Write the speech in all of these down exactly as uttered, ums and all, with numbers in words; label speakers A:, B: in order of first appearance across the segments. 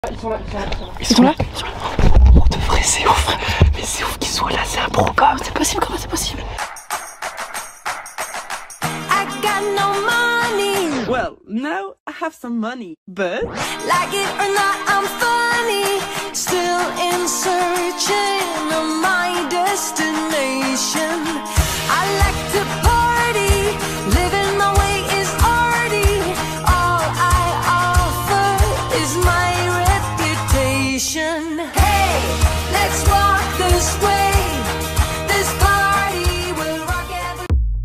A: Ils sont là, ils sont là, ils sont là.
B: Ils sont là,
A: ils sont là. Pour de vrai, c'est ouf. Mais c'est ouf qu'ils soient là, c'est un programme.
B: C'est possible, comment c'est possible?
C: I got no money.
D: Well, now I have some money, but
C: Like it or not, I'm funny. Still in searching of my destination. I like to party. Living my way is arty. All I offer is my reputation. Hey, let's walk this way. This party will rock every.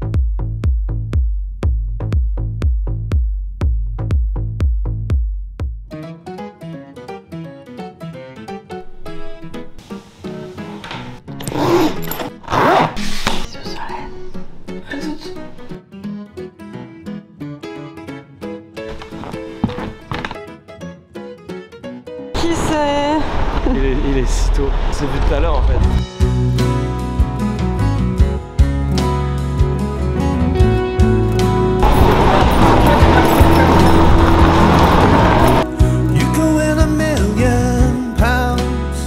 B: Qui c'est?
A: Il est, il est si tôt. C'est vu tout à l'heure en fait.
E: You could win a million pounds.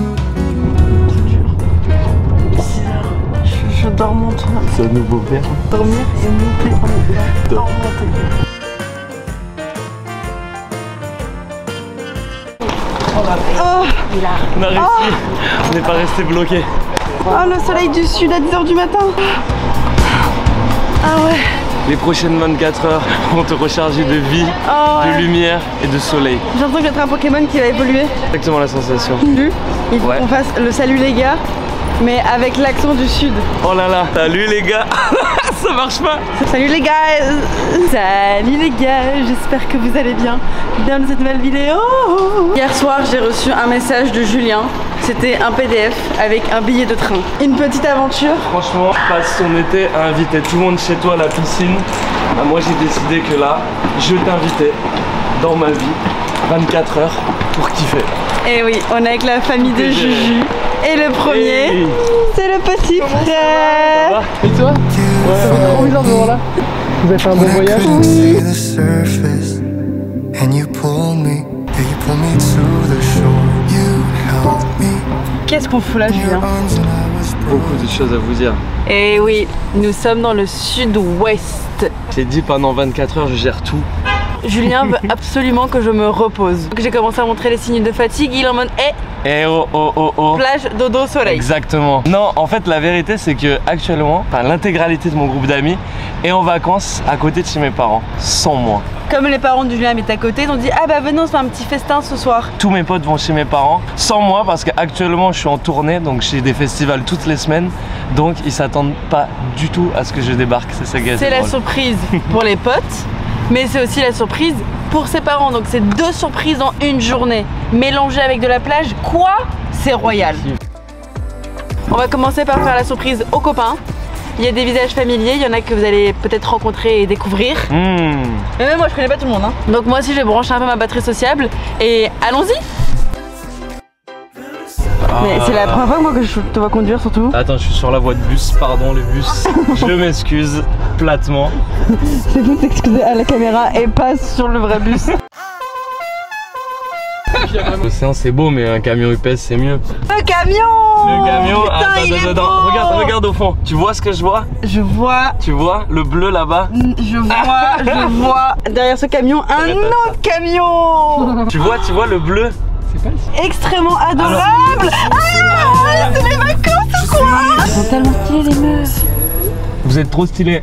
B: Je, je dors mon temps.
A: C'est un nouveau verbe.
B: Dormir et monter en monter.
A: Dors.
B: Oh,
A: On a réussi. On n'est pas resté bloqué.
B: oh, le soleil du sud à dix heures du matin. Ah ouais.
A: Les prochaines vingt-quatre heures vont te recharger de vie,
B: Oh ouais.
A: de lumière et de soleil.
B: J'ai l'impression d'être un Pokémon qui va évoluer.
A: Exactement la sensation.
B: Vu, il faut
A: Ouais.
B: qu'on fasse le salut les gars, mais avec l'accent du sud.
A: Oh là là. Salut les gars. Ça marche pas.
B: Salut les gars. Salut les gars, j'espère que vous allez bien. Bienvenue dans cette nouvelle vidéo. Hier soir, j'ai reçu un message de Julien. C'était un P D F avec un billet de train. Une petite aventure.
A: Franchement, passe ton été à inviter tout le monde chez toi à la piscine. Bah, moi j'ai décidé que là, je t'invitais dans ma vie vingt-quatre heures pour kiffer.
B: Et oui, on est avec la famille de
A: Et je-
B: Juju. Et le premier,
A: Hey.
B: c'est le petit
A: Ça
B: frère.
A: va? Et toi? Ouais, ça fait trop bizarre de voir là. Vous avez fait un bon voyage?
E: Couldn't see the surface, and you pulled me, yeah, you pulled me to the shore. You held me
B: Qu'est-ce qu'on fout là,
E: in your
B: Julien?
E: arms, and I was
A: Beaucoup de choses à vous dire.
B: Et oui, nous sommes dans le sud-ouest.
A: J'ai dit pendant vingt-quatre heures, je gère tout.
B: Julien veut absolument que je me repose. Donc j'ai commencé à montrer les signes de fatigue. Il est en mode hé,
A: Eh oh oh oh oh.
B: plage, dodo, soleil.
A: Exactement. Non, en fait, la vérité, c'est que actuellement, enfin, l'intégralité de mon groupe d'amis est en vacances à côté de chez mes parents, sans moi.
B: Comme les parents de Julien habitent à côté, ils ont dit ah bah venez on se fait un petit festin ce soir.
A: Tous mes potes vont chez mes parents, sans moi, parce qu'actuellement, je suis en tournée, donc j'ai des festivals toutes les semaines, donc ils s'attendent pas du tout à ce que je débarque. C'est ça qui est assez
B: C'est la
A: drôle.
B: surprise pour les potes, mais c'est aussi la surprise pour ses parents. Donc c'est deux surprises en une journée, mélangées avec de la plage. Quoi? C'est royal. On va commencer par faire la surprise aux copains. Il y a des visages familiers, il y en a que vous allez peut-être rencontrer et découvrir.
A: Mmh.
B: Mais même moi je connais pas tout le monde hein. Donc moi aussi je vais brancher un peu ma batterie sociable et allons-y. Mais c'est la première fois moi que je te vois conduire surtout.
A: Attends, je suis sur la voie de bus, pardon le bus. Je m'excuse platement.
B: C'est vous t'excuser à la caméra et pas sur le vrai bus.
A: L'océan c'est beau, mais un camion U P S c'est mieux.
B: Le camion.
A: Le camion,
B: Putain,
A: attends,
B: il
A: attends,
B: est
A: attends,
B: beau.
A: regarde, regarde au fond. Tu vois ce que je vois?
B: Je vois,
A: Tu vois le bleu là-bas?
B: je vois, je vois derrière ce camion un
A: Arrête,
B: autre camion
A: Tu vois, tu vois le bleu?
B: extrêmement adorable. Ah, c'est les vacances ou quoi? Ils sont tellement stylés les meufs.
A: Vous êtes trop stylé.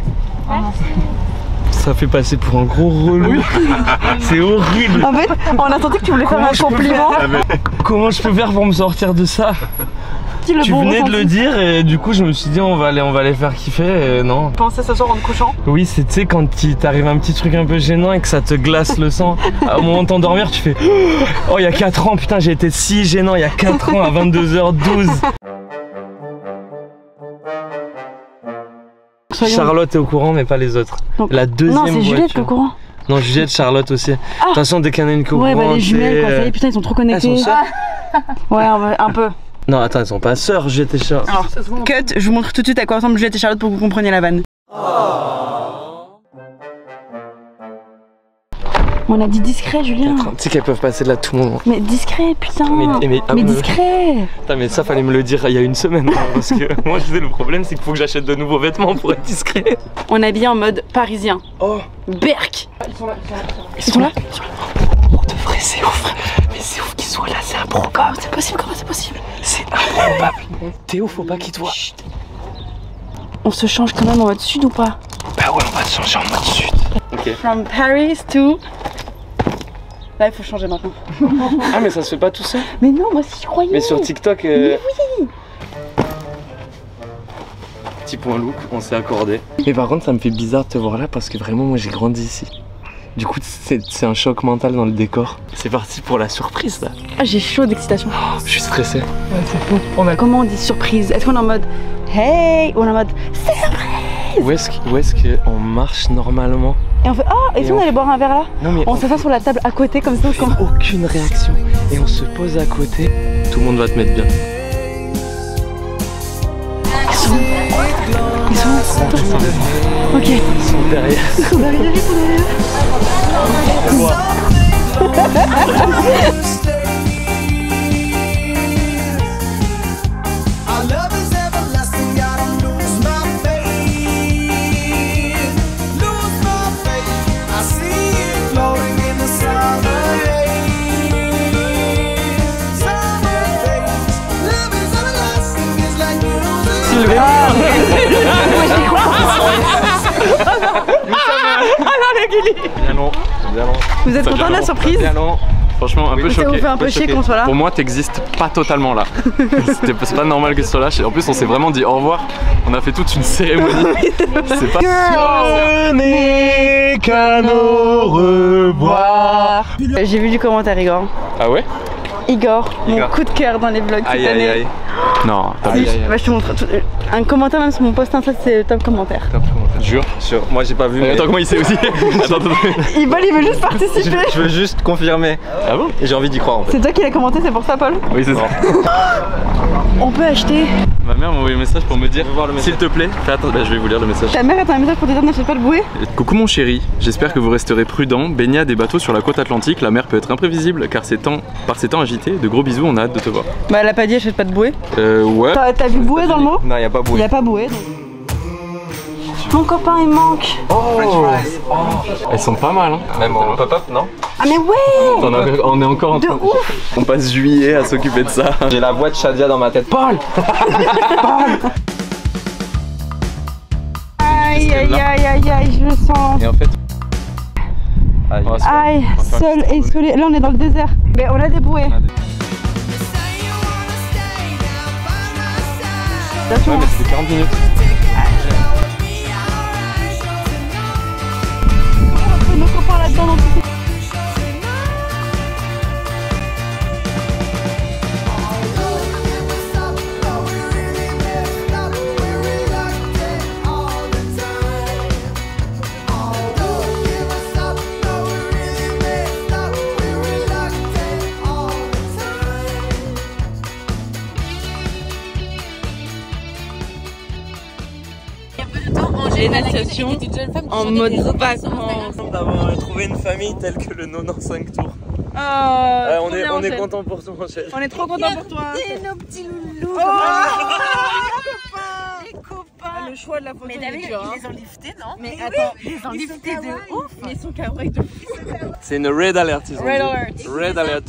A: Ça fait passer pour un gros relou. C'est horrible.
B: En fait, on a senti que tu voulais faire un compliment.
A: Comment je peux faire pour me sortir de ça?
B: Dis le
A: Tu
B: bon
A: venais de le
B: ressenti.
A: dire et du coup je me suis dit on va aller, on va les faire kiffer et non.
B: Pensez ce soir en te couchant.
A: Oui, c'est tu sais quand il t'arrive un petit truc un peu gênant et que ça te glace le sang. Au moment de t'endormir, tu fais oh il y a quatre ans, putain j'ai été si gênant il y a quatre ans à vingt-deux heures douze.
B: Soyons-
A: Charlotte est au courant mais pas les autres.
B: Donc-
A: La deuxième
B: Non, c'est Juliette
A: voiture.
B: qui est au courant.
A: Non, Juliette, Charlotte aussi. De toute façon, dès qu'il y en a une qui est au
B: Ouais, bah
A: courant,
B: les jumelles quoi,
A: c'est,
B: ça y
A: euh,
B: est, putain, ils sont trop
A: elles
B: connectés.
A: sont sœurs.
B: Ouais, un peu- un peu.
A: Non, attends, elles sont pas sœurs, Juliette et Charlotte.
B: Alors, cut, je vous montre tout de suite à quoi ressemble Juliette et Charlotte pour que vous compreniez la vanne. On a dit discret, Julien.
A: Tu sais qu'elles peuvent passer de là tout moment.
B: Mais discret, putain.
A: Mais, mais, ah,
B: mais
A: mais
B: discret.
A: Putain, mais ça fallait me le dire il y a une semaine. Hein, parce que moi je disais le problème c'est qu'il faut que j'achète de nouveaux vêtements pour être discret.
B: On est habillé en mode parisien.
A: Oh.
B: Berk.
A: Ils sont là.
B: Ils sont là.
A: Ils sont là. Pour de vrai c'est ouf. Mais c'est ouf qu'ils soient là, c'est improbable.
B: C'est possible, comment c'est possible?
A: C'est improbable. Théo, faut pas qu'il te voit. Chut.
B: On se change quand même en mode sud ou pas?
A: Bah ouais, on va se changer en mode sud. Ok.
B: From Paris to... Là, il faut changer maintenant.
A: Ah, mais ça se fait pas tout seul?
B: Mais non, moi si je croyais.
A: Mais sur TikTok... Euh...
B: Mais oui.
A: Petit point look, on s'est accordé. Mais par contre, ça me fait bizarre de te voir là parce que vraiment, moi j'ai grandi ici. Du coup, c'est un choc mental dans le décor. C'est parti pour la surprise là.
B: Ah, j'ai chaud d'excitation.
A: Oh, je suis stressé. Ouais,
B: c'est fou. On a... Comment on dit surprise? Est-ce qu'on est en mode hey ou on est en mode surprise?
A: Où est-ce qu'on marche normalement?
B: Et on fait ah, et, et si on, on allait boire un verre là?
A: Non mais
B: on, on s'assoit sur la table à côté comme ça.
A: On fait aucune réaction et on se pose à côté. Tout le monde va te mettre bien.
B: Ils sont Ils sont
A: Ils sont
B: Ok.
A: Ils sont derrière.
B: Ils sont derrière, ils sont derrière.
F: Bien long, bien long.
B: Vous êtes content de la surprise?
F: Bien long. Franchement, un oui, peu choqué.
B: Ça vous fait un peu chier qu'on soit là?
F: Pour moi, t'existes pas totalement là. C'est pas normal que tu sois là. En plus, on s'est vraiment dit au revoir. On a fait toute une cérémonie. C'est pas.
A: Ce n'est qu'un au revoir.
B: J'ai vu du commentaire, Igor.
F: Ah ouais?
B: Igor, mon
F: Igor.
B: coup de cœur dans les vlogs
F: Aïe
B: cette
F: aïe
B: année.
F: aïe. Non, t'as vu.
B: Bah, je te montre tout, un commentaire même sur mon post Insta, c'est le top commentaire.
F: Top commentaire. Jure, sûr. Moi j'ai pas vu. Mais... Attends, comment il sait aussi? Attends, attends.
B: Il veut, il veut juste participer.
F: Je, je veux juste confirmer. Ah bon? Et j'ai envie d'y croire en fait.
B: C'est toi qui l'as commenté, c'est pour ça, Paul?
F: Oui, c'est ça.
B: On peut acheter.
F: Ma mère m'a envoyé un message pour me dire s'il te plaît, fais attention. Bah, je vais vous lire le message.
B: Ta mère a un message pour te dire n'achète pas le bouée.
F: Coucou mon chéri, j'espère que vous resterez prudent. Baignade des bateaux sur la côte atlantique, la mer peut être imprévisible car ces temps, par ces temps agités. De gros bisous, on a hâte de te voir.
B: Bah elle a pas dit achète pas de bouée.
F: Euh ouais.
B: T'as vu bouée dans le mot?
F: Non, y a pas bouée.
B: Y a pas bouée. Donc... Mon copain il manque.
F: Oh, oh. Elles sont pas mal hein. Même en pop-up non?
B: Ah mais ouais.
F: On, a, on est encore en train de
B: ouf.
F: On passe juillet à s'occuper de ça. J'ai la voix de Shadia dans ma tête. Paul. Paul.
B: Aïe aïe aïe aïe aïe, je le sens.
F: Et en fait... Aïe,
B: aïe seul et isolé. Là on est dans le désert. Mais on a des bouées.
F: On a des... Ouais mais c'était quarante minutes.
B: On nos copains là-dedans dans tout. Les natations en mode vacances.
A: D'avoir trouvé une famille telle que le quatre-vingt-quinze tours.
B: Oh,
A: euh, on est, on est content pour toi, Angèle.
B: On est trop content pour toi.
C: Regardez nos petits loulous.
B: Oh,
C: les copains.
B: Ah, le choix de la photo.
C: Mais
B: est dur, hein.
C: ils les ont liftés, non?
B: Mais
C: oui,
B: attends,
C: ils ont liftés de ouf.
B: Mais ils sont kawaii de fou.
A: C'est une red alert, ils ont
B: Red
A: dit.
B: alert.
A: Red alert.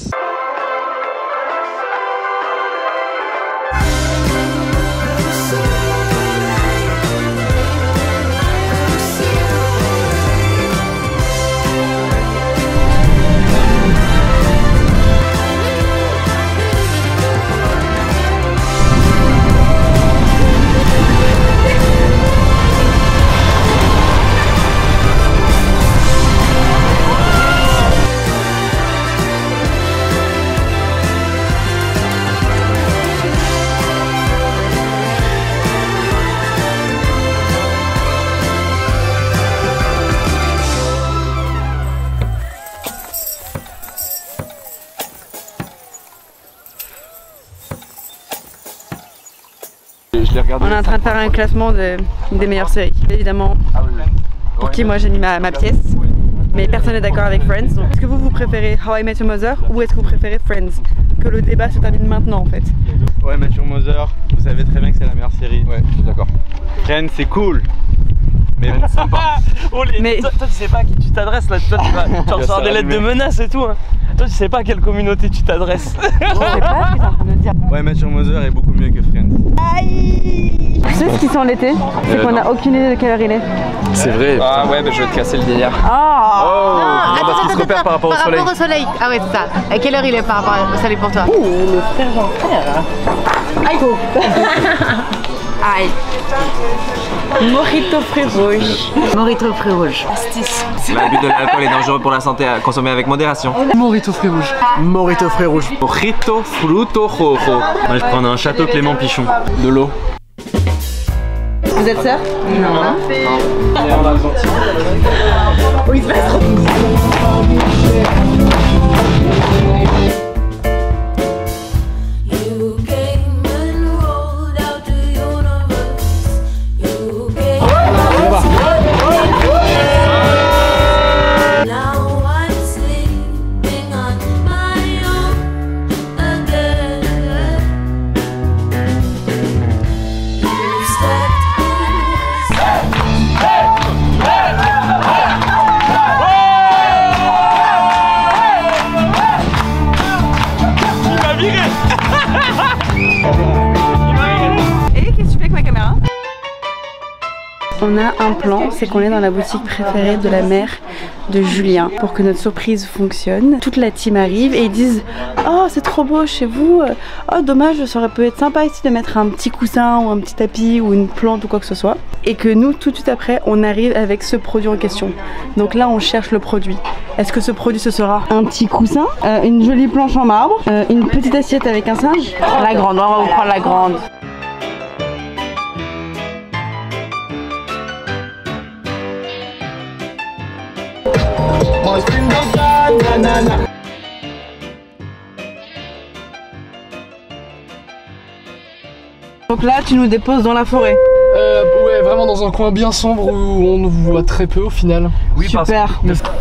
B: On est en train de faire un classement de, des meilleures séries. Évidemment, pour qui moi j'ai mis ma, ma pièce. mais personne n'est d'accord avec Friends. Donc est-ce que vous, vous préférez How I Met Your Mother ou est-ce que vous préférez Friends? Que le débat se termine maintenant en fait.
G: Ouais, Met Your Mother, vous savez très bien que c'est la meilleure série. Ouais, je suis d'accord. Friends, c'est cool. Mais bon, sympa.
A: Oh, les... mais toi, toi tu sais pas à qui tu t'adresses là, toi tu vas tu recevoir des lettres de menaces et tout hein. Toi tu sais pas à quelle communauté tu t'adresses.
B: Je sais pas ce que t'es en train de dire.
G: Ouais, Met Your Mother est beaucoup mieux que Friends.
B: Aïe. Tu sais ce qui sent l'été? C'est
F: Euh,
B: qu'on a aucune idée de quelle heure il est.
F: C'est vrai.
G: Ah ouais, bah je vais te casser le délire.
B: Ah
F: Oh, non, parce qu'il se repère par rapport au soleil.
H: Par rapport au soleil. Ah ouais, c'est ça. À quelle heure il est par rapport au soleil pour toi?
B: Ouh, le frère Jean-Pierre. Aïe. Aïe. Mojito fruits rouges.
H: Morito fruits rouges.
I: L'abus de l'alcool est dangereux pour la santé, à consommer avec modération.
J: Morito fruits rouges. Morito fruits rouges.
I: Mojito fruto rojo.
F: Moi je prends un château Clément Pichon. De l'eau.
B: Vous êtes sœurs? Non.
A: Oui, il se passe trop.
B: On a un plan, c'est qu'on est dans la boutique préférée de la mère de Julien pour que notre surprise fonctionne. Toute la team arrive et ils disent « Oh, c'est trop beau chez vous, oh dommage, ça aurait pu être sympa ici de mettre un petit coussin ou un petit tapis ou une plante ou quoi que ce soit. » Et que nous, tout de suite après, on arrive avec ce produit en question. Donc là, on cherche le produit. Est-ce que ce produit, ce sera un petit coussin, euh, une jolie planche en marbre, euh, une petite assiette avec un singe? La grande, on va vous prendre la grande. Donc là, tu nous déposes dans la forêt.
J: Euh, ouais, vraiment dans un coin bien sombre où on nous voit très peu au final.
A: Oui,
B: super.
A: Parce que...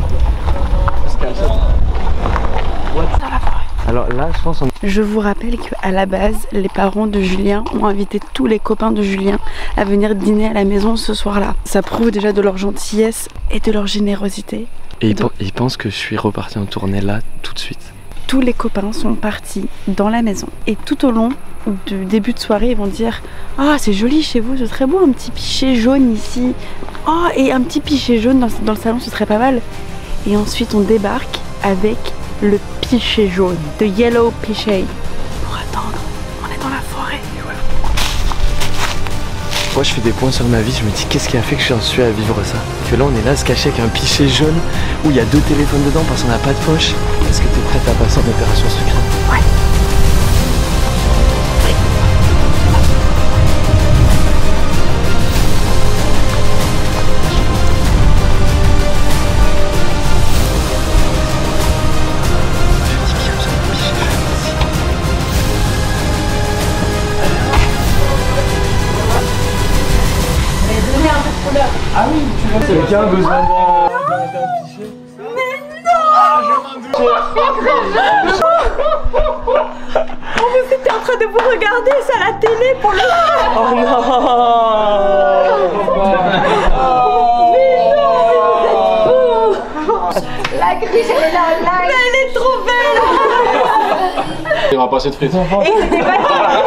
A: Alors là, je pense on...
B: Je vous rappelle qu'à la base, les parents de Julien ont invité tous les copains de Julien à venir dîner à la maison ce soir-là. Ça prouve déjà de leur gentillesse et de leur générosité.
F: Et ils,
B: Donc,
F: ils pensent que je suis reparti en tournée là tout de suite.
B: tous les copains sont partis dans la maison. Et tout au long du début de soirée, ils vont dire « Ah, c'est joli chez vous, ce serait beau un petit pichet jaune ici. Oh, et un petit pichet jaune dans, dans le salon, ce serait pas mal. » Et ensuite, on débarque avec le pichet jaune, the yellow pichet. Pour attendre, on est dans la forêt.
F: Moi je fais des points sur ma vie, je me dis qu'est-ce qui a fait que j'en suis à vivre ça. Que là on est là à se cacher avec un pichet jaune où il y a deux téléphones dedans parce qu'on n'a pas de poche. Est-ce que t'es prête à passer en opération secrète? Ouais.
A: Ah oui, tu veux quelqu'un a besoin d'un pichet? Mais non!
B: Vous étiez en train de vous regarder ça à la télé pour le...
A: Oh non!
B: Oh, mais non, mais vous êtes fous! La cruche, elle est là, mais elle est trop belle!
J: Il n'y aura pas assez de frites.
B: Et c'était pas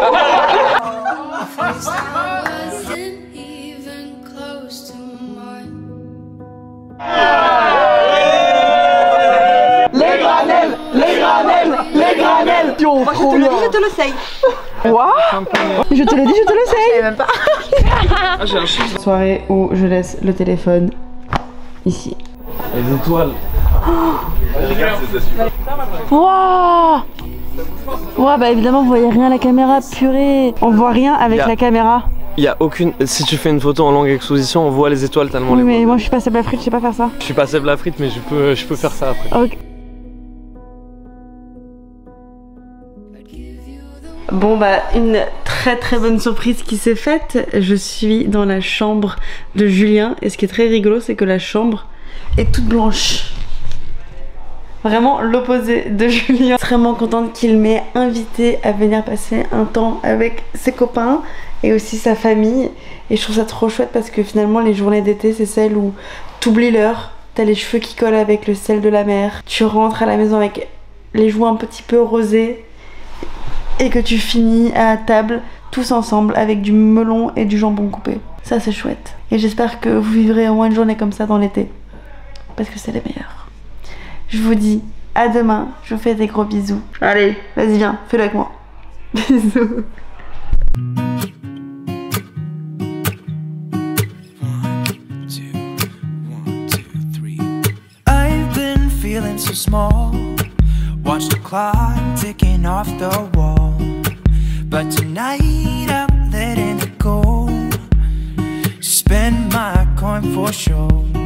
B: les granelles, les granelles, les granelles. Yo, moi je te le dis, je te le sais. Quoi? Je te le dis, je te le sais. Je savais même pas.
A: Ah, j'ai un chiffre.
B: Soirée où je laisse le téléphone ici.
A: Les étoiles.
B: Waouh! Ouais, bah évidemment, vous voyez rien à la caméra, purée. On voit rien avec
A: Yeah.
B: la caméra.
A: Il y a aucune. Si tu fais une photo en longue exposition, on voit les étoiles tellement
B: Oui,
A: les
B: mais
A: voit.
B: moi je suis pas Seb la frite, je sais pas faire ça.
A: Je suis pas Seb la frite, mais je peux, je peux faire ça après.
B: Ok. Bon bah une très très bonne surprise qui s'est faite. Je suis dans la chambre de Julien et ce qui est très rigolo c'est que la chambre et toute blanche. Vraiment l'opposé de Julien. Extrêmement contente qu'il m'ait invité à venir passer un temps avec ses copains et aussi sa famille. Et je trouve ça trop chouette parce que finalement les journées d'été c'est celles où t'oublies l'heure, t'as les cheveux qui collent avec le sel de la mer, tu rentres à la maison avec les joues un petit peu rosées et que tu finis à table tous ensemble avec du melon et du jambon coupé. Ça c'est chouette. Et j'espère que vous vivrez au moins une journée comme ça dans l'été parce que c'est les meilleurs. Je vous dis à demain, je vous fais des gros bisous. Allez, vas-y viens, fais-le avec moi. Bisous.
K: I've been feeling so small. Watch the clock ticking off the wall. But tonight I'm letting it go. Spend my coin for sure.